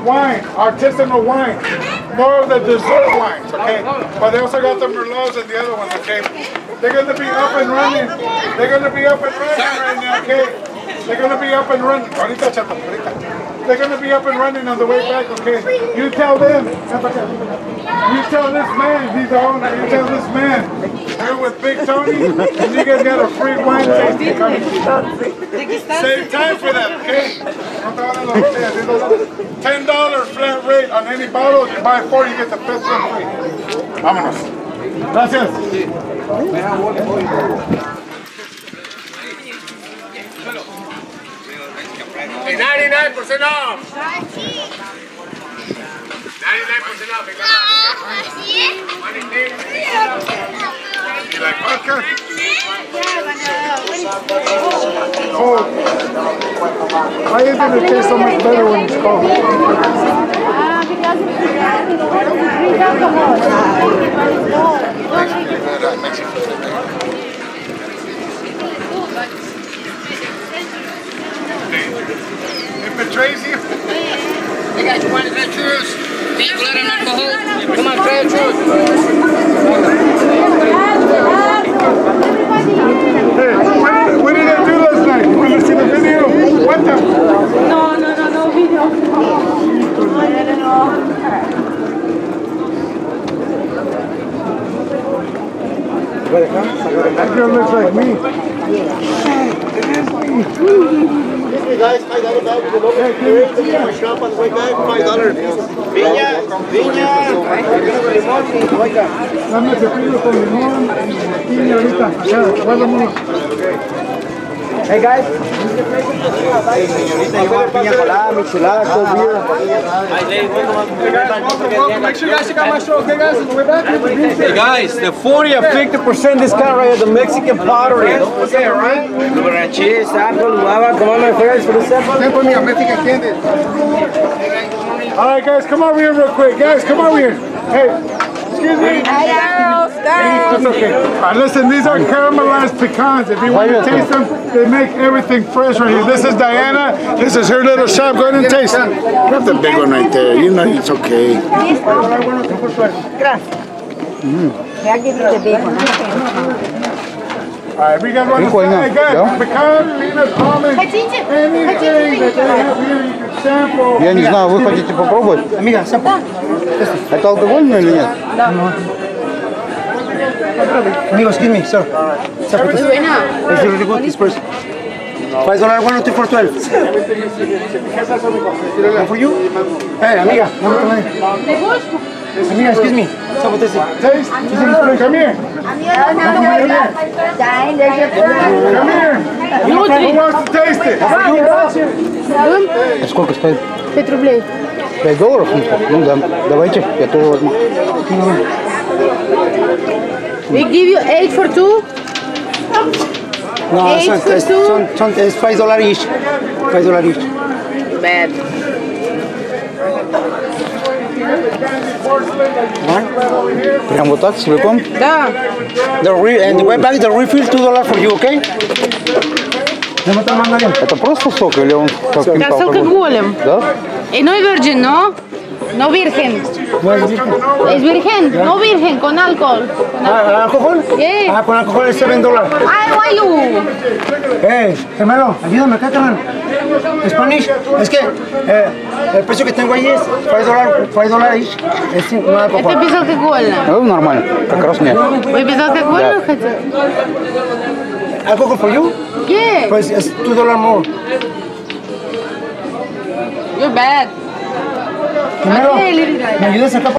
wine, artisanal wine. More of the dessert wines, okay? But they also got the Merlots and the other ones, okay? They're gonna be up and running. They're gonna be up and running right now, okay? They're gonna be up and running. They're gonna be up and running on the way back, okay? You tell them. You tell this man, he's the owner. You tell this man, you're with Big Tony, and you guys got a free wine tasting coming. Save time for that, okay? $10 flat rate on any bottle. If you buy 4, you get the fifth one free. Vámonos. Gracias. 99% off. 99% off. You like vodka? Oh, why isn't it taste so much better when it's cold? It betrays you. Hey guys, you want to try churros? Beer, blood, and alcohol? Come on, try a churros. Hey, what did I do last night? You want to see the video? What the? No video. That girl looks like me. It is me. Hey guys, $5 bag with the logo. My shop on the way back, $5. Viña. Dame pepino con limón y piña ahorita. Acá, guárdamelo. Hey guys. Hey señorita, you want piña colada, michelada, cold beer. Make sure you guys check out my show, okay guys? On the way back. Hey guys, the 40 or 50% discount right at the Mexican pottery. Okay, right? Cheese, apple, guava, come on my friends for the sample. Mexican candy. All right guys, come over here real quick. Guys, come over here. Hey, excuse me. It's okay. All right, listen, these are caramelized pecans. If you want to taste them, they make everything fresh right here. This is Diana. This is her little shop. Go ahead and taste it. Not the big one right there. You know it's okay. Gracias. I'll give you the big one. All right, we got one. Hey guys, pecan, peanut, almond, anything that they have here you can sample. Я не знаю, вы хотите попробовать? Amiga, sample. Это алкогольное или нет? Amigo, excuse me, sir. Sample this. It's really good, this person. $5, 1 or 2 for 12. One for you? Hey, amiga, amiga, excuse me. Sample this. Taste. Come here. Come here. Who wants to taste it? Сколько стоит? 5 рублей. $5? Ну да, давайте, я тоже возьму. We give you 8 for 2. No, it's $5 each. $5 each. Bad. Прям вот так, целиком? Да. And the way back, the refill $2 for you, okay? Это просто сок или он как С алкоголем. Да? Y no es virgin, ¿no? No virgen. Es virgen, no virgen, con alcohol. ¿Alcohol? Yeah. Ah, con alcohol es $7. I want you. Hey, gemelo, ayúdame acá, carnal. Spanish, es que el precio que tengo ahí es $5 each. Es no alcohol. Это безалкогольно. Ну, нормально, как раз нет. Вы безалкогольно хотите? Alcohol for you? Yeah. Pues es $2 more. You're bad. Gemelo, Okay, little guy. ¿me ayudas acá?